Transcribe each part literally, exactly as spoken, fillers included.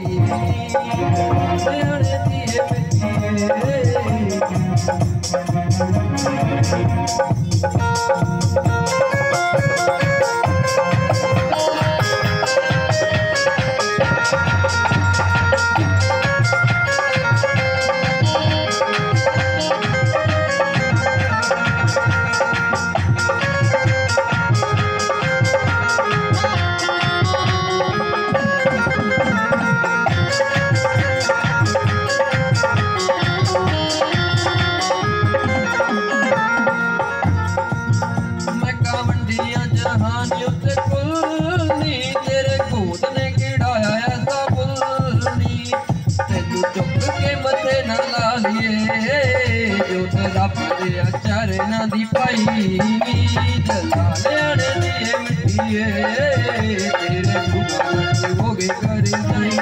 चरना दी पाई जलाने दिए मिट्टिए तेरे दुकान हो गए कर जाई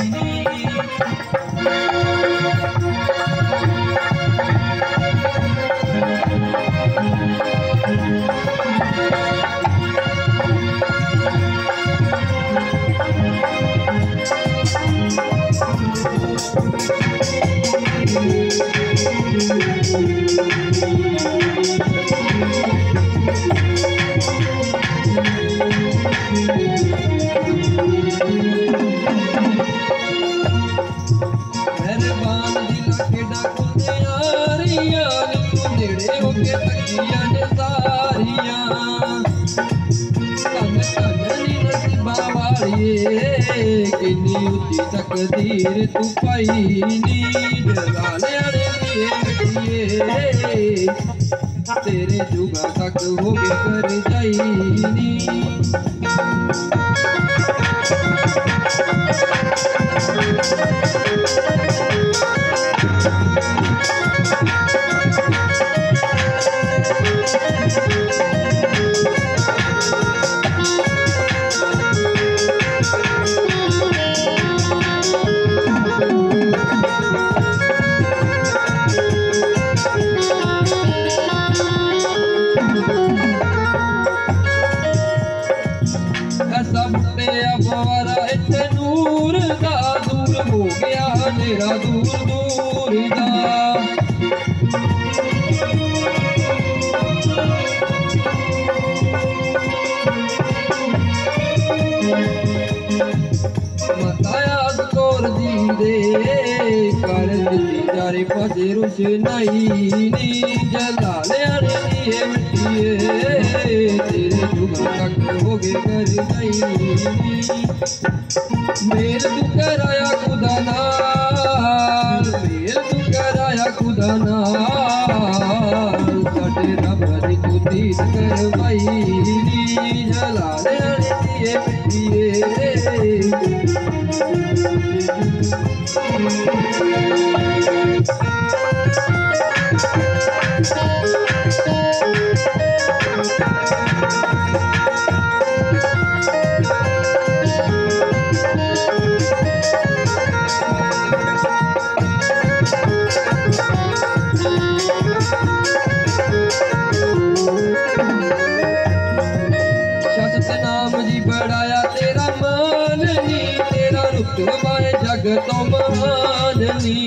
किन्नी उच्ची तकदीर तू पाई नी जलाने दिए मिट्टिए तेरे जुगा तक हो गए कर जाई नी मेरा दूर दूर दा मतायाद कोर दी दे कर दी जारे पासे रुश नहीं नी जलाने दिए मिट्टिए तेरे जुगा तक हो गए कर जाई मेर तू कराया खुदा ना खुदा नाल साडे रब दी तू दीद करवाई जलाने दिए मिट्टिए रुतबाए जग तो महाननी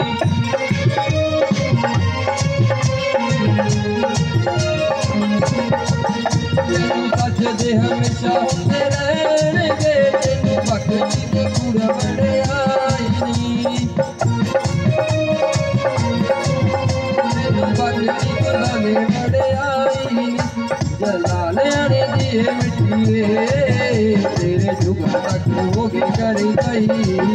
सच दे हमेशा होंदे रहणगे तेनू बख्शी दे गुण बड़े आई तेनू बख्शी गुण बड़े आई जलाने दिए मिट्टिए तेरे जुगा तक हो गए कर जाई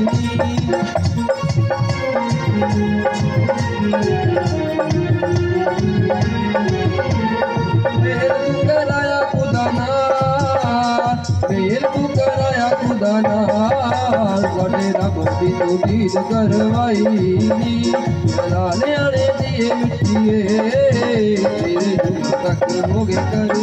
मेर तू कराया खुदा ना मेर तू कराया खुदा ना साडे रब दी तू दीद करवाई जलाने दिए मिट्टिए तेरे जुगा तक हो गए कर